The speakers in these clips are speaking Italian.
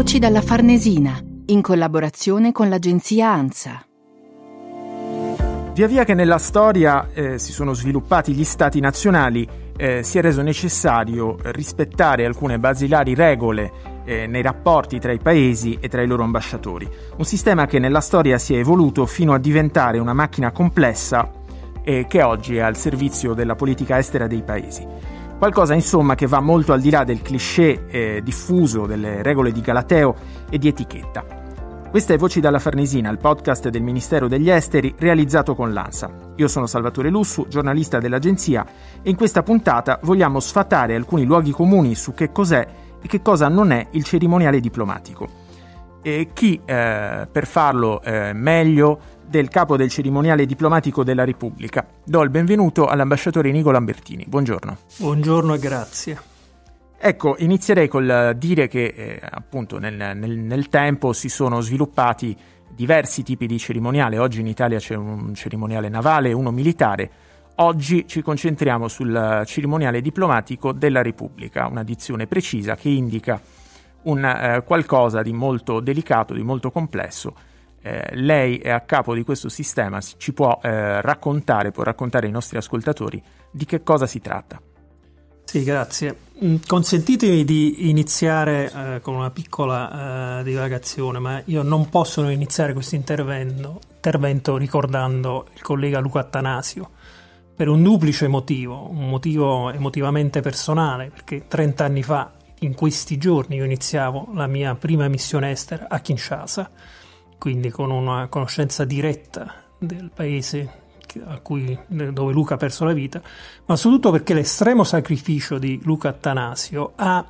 Voci dalla Farnesina, in collaborazione con l'agenzia ANSA. Via via che nella storia si sono sviluppati gli stati nazionali, si è reso necessario rispettare alcune basilari regole nei rapporti tra i paesi e tra i loro ambasciatori. Un sistema che nella storia si è evoluto fino a diventare una macchina complessa che oggi è al servizio della politica estera dei paesi. Qualcosa insomma che va molto al di là del cliché diffuso delle regole di Galateo e di etichetta. Questa è Voci dalla Farnesina, il podcast del Ministero degli Esteri realizzato con l'ANSA. Io sono Salvatore Lussu, giornalista dell'agenzia, e in questa puntata vogliamo sfatare alcuni luoghi comuni su che cos'è e che cosa non è il cerimoniale diplomatico. E chi per farlo meglio del capo del cerimoniale diplomatico della Repubblica. Do il benvenuto all'ambasciatore Inigo Lambertini. Buongiorno. Buongiorno e grazie. Ecco, inizierei col dire che appunto nel tempo si sono sviluppati diversi tipi di cerimoniale. Oggi in Italia c'è un cerimoniale navale e uno militare. Oggi ci concentriamo sul cerimoniale diplomatico della Repubblica, una dizione precisa che indica un qualcosa di molto delicato, di molto complesso. Lei è a capo di questo sistema, ci può raccontare ai nostri ascoltatori di che cosa si tratta. Sì, grazie. Consentitemi di iniziare con una piccola divagazione, ma io non posso iniziare questo intervento ricordando il collega Luca Attanasio per un duplice motivo, un motivo emotivamente personale, perché 30 anni fa, in questi giorni, io iniziavo la mia prima missione estera a Kinshasa, quindi con una conoscenza diretta del paese dove Luca ha perso la vita, ma soprattutto perché l'estremo sacrificio di Luca Attanasio ha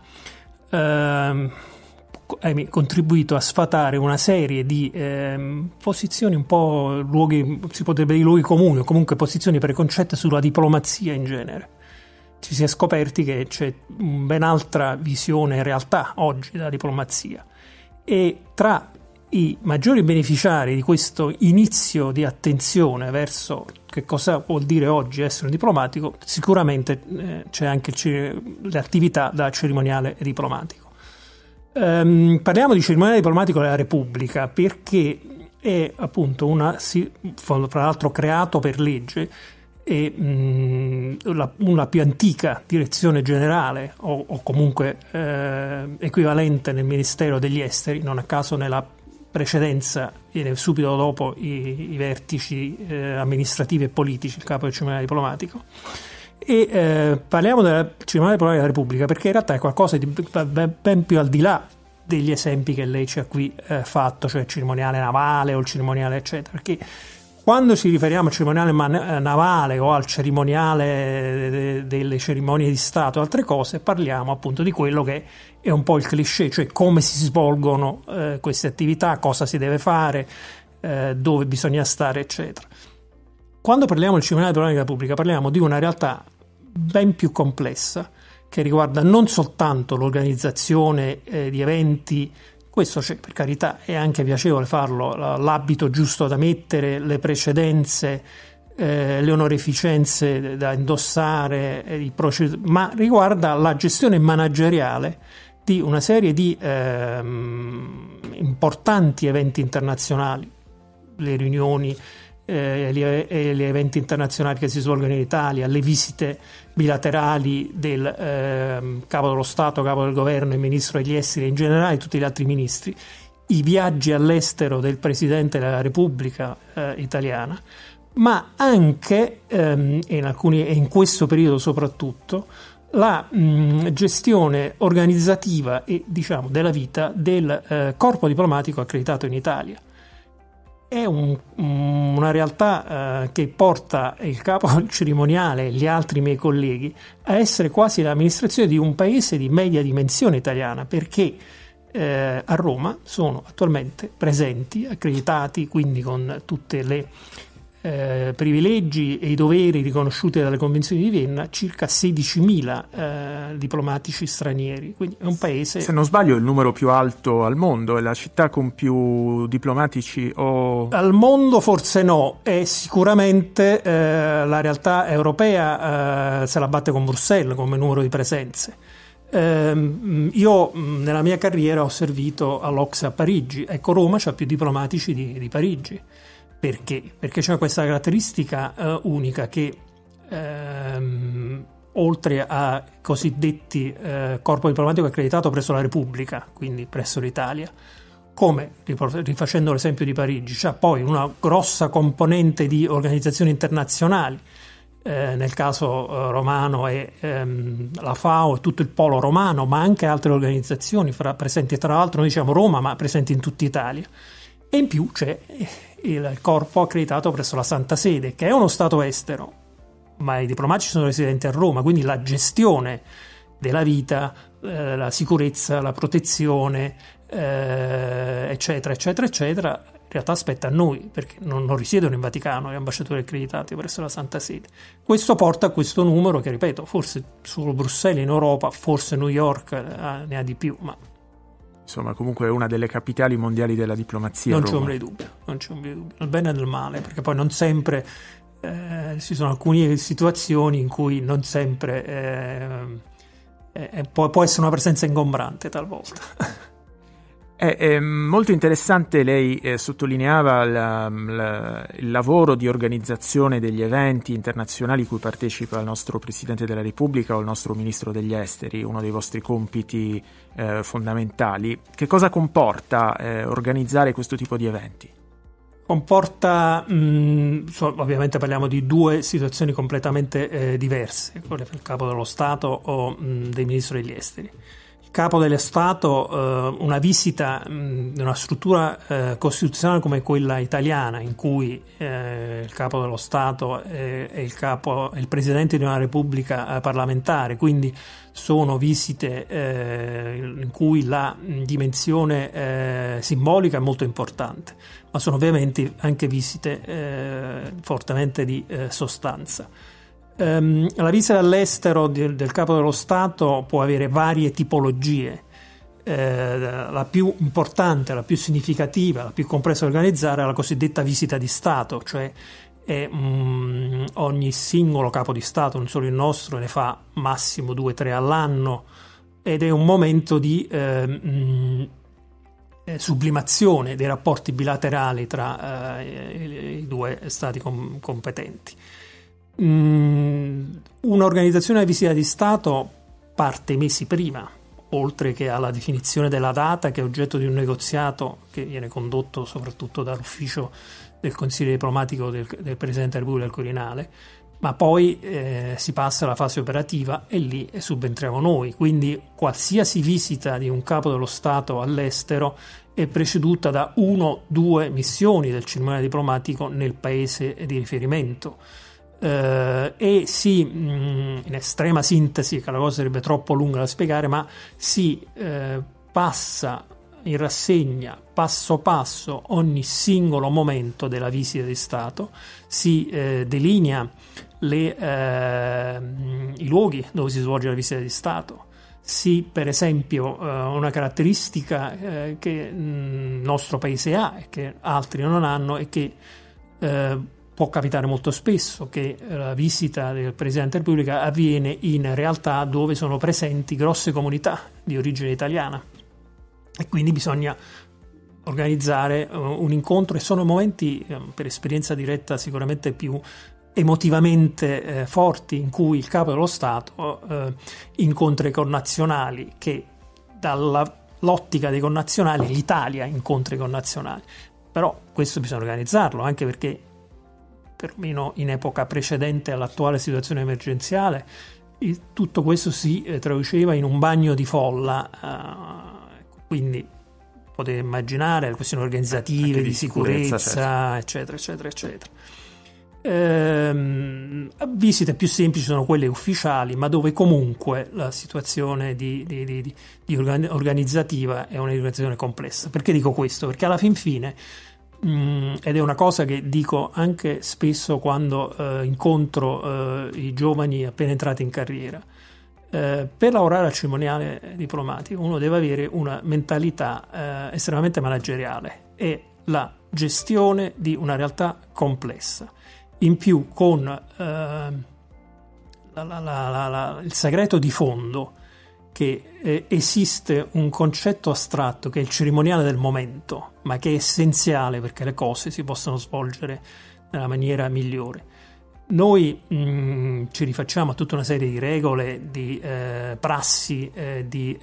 contribuito a sfatare una serie di posizioni, un po' luoghi, si potrebbe dire luoghi comuni, o comunque posizioni preconcette sulla diplomazia in genere. Ci si è scoperti che c'è ben altra visione in realtà oggi della diplomazia, e tra i maggiori beneficiari di questo inizio di attenzione verso che cosa vuol dire oggi essere un diplomatico, sicuramente c'è anche l'attività da cerimoniale diplomatico. Parliamo di cerimoniale diplomatico della Repubblica perché è appunto fra l'altro creato per legge, è una più antica direzione generale o comunque equivalente nel Ministero degli Esteri, non a caso nella precedenza viene subito dopo i vertici amministrativi e politici, il capo del cerimoniale diplomatico. E parliamo del cerimoniale diplomatico della Repubblica perché in realtà è qualcosa di ben più al di là degli esempi che lei ci ha qui fatto, cioè il cerimoniale navale o il cerimoniale eccetera, perché quando ci riferiamo al cerimoniale navale o al cerimoniale delle cerimonie di Stato e altre cose, parliamo appunto di quello che è un po' il cliché, cioè come si svolgono queste attività, cosa si deve fare, dove bisogna stare, eccetera. Quando parliamo del cerimoniale diplomatico della Repubblica parliamo di una realtà ben più complessa che riguarda non soltanto l'organizzazione di eventi. Questo c'è, per carità, è anche piacevole farlo, l'abito giusto da mettere, le precedenze, le onorificenze da indossare, ma riguarda la gestione manageriale di una serie di importanti eventi internazionali, le riunioni, gli eventi internazionali che si svolgono in Italia, le visite bilaterali del capo dello Stato, capo del governo, il ministro degli esteri e in generale tutti gli altri ministri, i viaggi all'estero del Presidente della Repubblica italiana, ma anche, in questo periodo soprattutto, la gestione organizzativa e della vita del corpo diplomatico accreditato in Italia. È una realtà che porta il capo cerimoniale e gli altri miei colleghi a essere quasi l'amministrazione di un paese di media dimensione italiana, perché a Roma sono attualmente presenti, accreditati, quindi con tutte le privilegi e i doveri riconosciuti dalle convenzioni di Vienna, circa 16.000 diplomatici stranieri. Quindi è un paese, se non sbaglio, il numero più alto al mondo, è la città con più diplomatici al mondo forse no, è sicuramente la realtà europea se la batte con Bruxelles come numero di presenze. Io nella mia carriera ho servito all'Ocse a Parigi. Ecco, Roma c'ha più diplomatici di Parigi. Perché? Perché c'è questa caratteristica unica che oltre a cosiddetti corpo diplomatico accreditato presso la Repubblica, quindi presso l'Italia, come rifacendo l'esempio di Parigi, c'è poi una grossa componente di organizzazioni internazionali, nel caso romano è la FAO e tutto il polo romano, ma anche altre organizzazioni presenti, tra l'altro noi diciamo Roma, ma presenti in tutta Italia. E in più c'è il corpo accreditato presso la Santa Sede, che è uno Stato estero, ma i diplomatici sono residenti a Roma, quindi la gestione della vita, la sicurezza, la protezione, eccetera, eccetera, eccetera, in realtà spetta a noi, perché non risiedono in Vaticano gli ambasciatori accreditati presso la Santa Sede. Questo porta a questo numero che, ripeto, forse solo Bruxelles in Europa, forse New York ne ha di più, ma insomma comunque è una delle capitali mondiali della diplomazia. Non c'è ombra di dubbio, nel bene e nel male, perché poi non sempre ci sono alcune situazioni in cui non sempre può essere una presenza ingombrante talvolta. È molto interessante, lei sottolineava il lavoro di organizzazione degli eventi internazionali cui partecipa il nostro Presidente della Repubblica o il nostro Ministro degli Esteri, uno dei vostri compiti fondamentali. Che cosa comporta organizzare questo tipo di eventi? Comporta, ovviamente parliamo di due situazioni completamente diverse, quelle del Capo dello Stato o del Ministro degli Esteri. Capo dello Stato, una visita di una struttura costituzionale come quella italiana, in cui il Capo dello Stato è il Presidente di una Repubblica parlamentare, quindi sono visite in cui la dimensione simbolica è molto importante, ma sono ovviamente anche visite fortemente di sostanza. La visita all'estero del Capo dello Stato può avere varie tipologie. La più importante, la più significativa, la più complessa da organizzare è la cosiddetta visita di Stato, cioè ogni singolo capo di Stato, non solo il nostro, ne fa massimo 2 o 3 all'anno, ed è un momento di sublimazione dei rapporti bilaterali tra i due Stati competenti. Un'organizzazione di visita di Stato parte mesi prima, oltre che alla definizione della data, che è oggetto di un negoziato che viene condotto soprattutto dall'ufficio del Consiglio diplomatico del Presidente della Repubblica del Quirinale, ma poi si passa alla fase operativa e lì subentriamo noi. Quindi qualsiasi visita di un capo dello Stato all'estero è preceduta da 1 o 2 missioni del cerimoniale diplomatico nel paese di riferimento. E in estrema sintesi, che la cosa sarebbe troppo lunga da spiegare, ma si passa in rassegna passo passo ogni singolo momento della visita di Stato, si delinea i luoghi dove si svolge la visita di Stato. Sì, per esempio, una caratteristica che il nostro paese ha e che altri non hanno è che può capitare molto spesso che la visita del Presidente della Repubblica avviene in realtà dove sono presenti grosse comunità di origine italiana e quindi bisogna organizzare un incontro, e sono momenti, per esperienza diretta, sicuramente più emotivamente forti, in cui il Capo dello Stato incontra i connazionali, che dall'ottica dei connazionali l'Italia incontra i connazionali. Però questo bisogna organizzarlo, anche perché perlomeno in epoca precedente all'attuale situazione emergenziale tutto questo si traduceva in un bagno di folla, quindi potete immaginare le questioni organizzative, di sicurezza, certo, eccetera eccetera eccetera. Visite più semplici sono quelle ufficiali, ma dove comunque la situazione di organizzativa è un'organizzazione complessa. Perché dico questo? Perché alla fin fine, ed è una cosa che dico anche spesso quando incontro i giovani appena entrati in carriera, per lavorare al cerimoniale diplomatico uno deve avere una mentalità estremamente manageriale e la gestione di una realtà complessa. In più, con il segreto di fondo che esiste un concetto astratto che è il cerimoniale del momento, ma che è essenziale perché le cose si possano svolgere nella maniera migliore. Noi ci rifacciamo a tutta una serie di regole, di prassi, di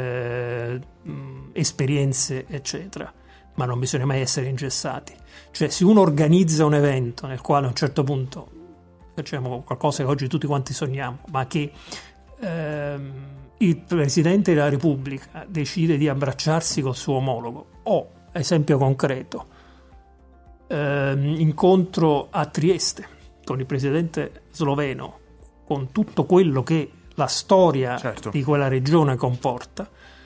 esperienze, eccetera, ma non bisogna mai essere ingessati. Cioè, se uno organizza un evento nel quale a un certo punto facciamo qualcosa che oggi tutti quanti sogniamo, ma che il Presidente della Repubblica decide di abbracciarsi col suo omologo, o, esempio concreto, incontro a Trieste con il presidente sloveno, con tutto quello che la storia di quella regione comporta,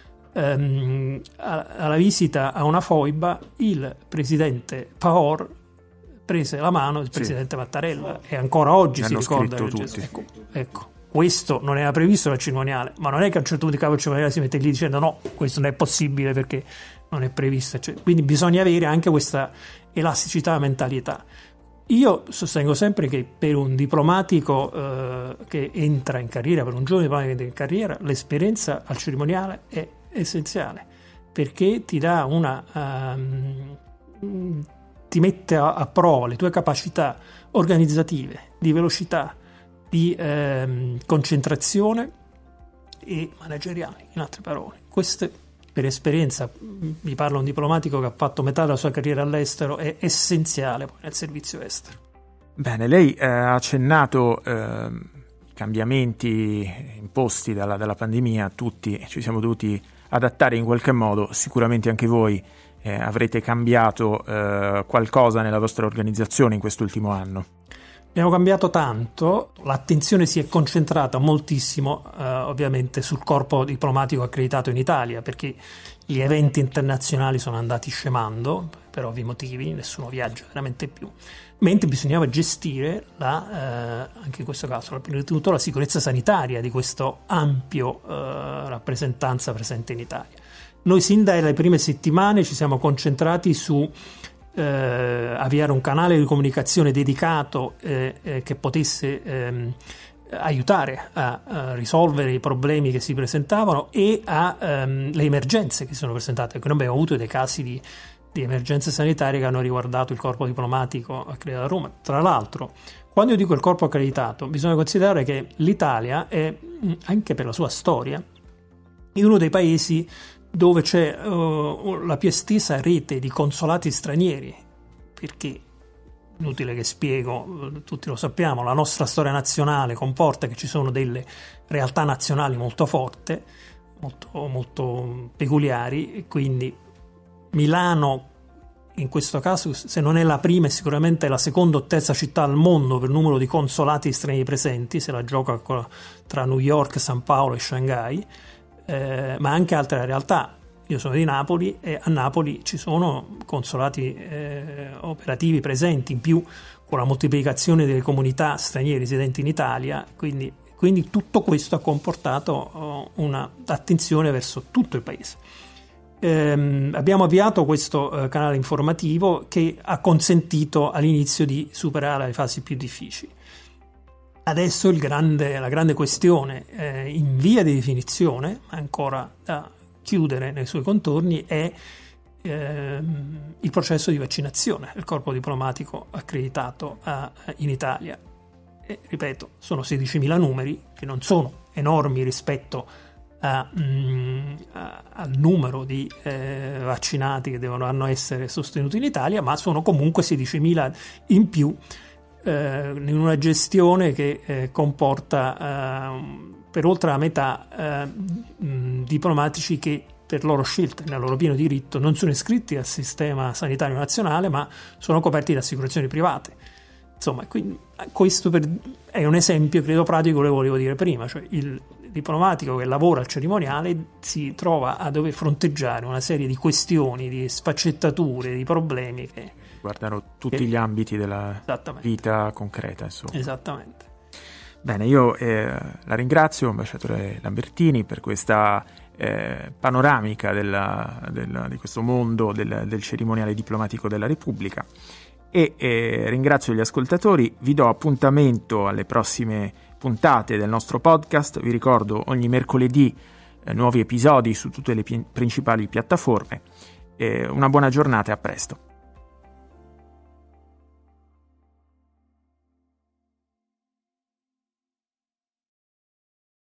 alla visita a una foiba il presidente Pahor prese la mano del presidente Mattarella e ancora oggi si ricorda ecco, questo non era previsto nel cerimoniale, ma non è che a un certo punto il capo del cerimoniale si mette lì dicendo no, questo non è possibile perché non è previsto, cioè, quindi bisogna avere anche questa elasticità, mentalità. Io sostengo sempre che per un diplomatico che entra in carriera, per un giovane diplomatico che entra in carriera, l'esperienza al cerimoniale è essenziale, perché ti dà ti mette a prova le tue capacità organizzative, di velocità, di concentrazione e manageriali, in altre parole. Queste, per esperienza, mi parla un diplomatico che ha fatto metà della sua carriera all'estero, è essenziale poi nel servizio estero. Bene, lei ha accennato cambiamenti imposti dalla pandemia, tutti ci siamo dovuti adattare in qualche modo, sicuramente anche voi avrete cambiato qualcosa nella vostra organizzazione in quest'ultimo anno. Abbiamo cambiato tanto, l'attenzione si è concentrata moltissimo ovviamente sul corpo diplomatico accreditato in Italia, perché gli eventi internazionali sono andati scemando per ovvi motivi, nessuno viaggia veramente più, mentre bisognava gestire anche in questo caso prima di tutto la sicurezza sanitaria di questo ampio rappresentanza presente in Italia. Noi sin dalle prime settimane ci siamo concentrati su avviare un canale di comunicazione dedicato che potesse aiutare a risolvere i problemi che si presentavano e le emergenze che si sono presentate, perché noi abbiamo avuto dei casi di emergenze sanitarie che hanno riguardato il corpo diplomatico accreditato a Roma. Tra l'altro, quando io dico il corpo accreditato, bisogna considerare che l'Italia è, anche per la sua storia, uno dei paesi dove c'è la più estesa rete di consolati stranieri, perché, inutile che spiego, tutti lo sappiamo, la nostra storia nazionale comporta che ci sono delle realtà nazionali molto forti, molto peculiari, e quindi Milano, in questo caso, se non è la prima, è sicuramente la seconda o terza città al mondo per numero di consolati stranieri presenti, se la gioca tra New York, San Paolo e Shanghai. Ma anche altre realtà. Io sono di Napoli e a Napoli ci sono consolati operativi presenti, in più con la moltiplicazione delle comunità straniere residenti in Italia, quindi tutto questo ha comportato un'attenzione verso tutto il paese. Abbiamo avviato questo canale informativo che ha consentito all'inizio di superare le fasi più difficili. Adesso la grande questione in via di definizione, ma ancora da chiudere nei suoi contorni, è il processo di vaccinazione del corpo diplomatico accreditato in Italia. E, ripeto, sono 16.000 numeri, che non sono enormi rispetto al numero di vaccinati che dovranno essere sostenuti in Italia, ma sono comunque 16.000 in più in una gestione che comporta per oltre la metà diplomatici che per loro scelta, nel loro pieno diritto, non sono iscritti al sistema sanitario nazionale, ma sono coperti da assicurazioni private. Insomma, quindi questo è un esempio, credo, pratico che volevo dire prima, cioè il diplomatico che lavora al cerimoniale si trova a dover fronteggiare una serie di questioni, di sfaccettature, di problemi che guardano tutti gli ambiti della vita concreta, insomma. Esattamente. Bene, io la ringrazio, ambasciatore Lambertini, per questa panoramica di questo mondo del cerimoniale diplomatico della Repubblica e ringrazio gli ascoltatori. Vi do appuntamento alle prossime puntate del nostro podcast. Vi ricordo, ogni mercoledì nuovi episodi su tutte le principali piattaforme. Una buona giornata e a presto.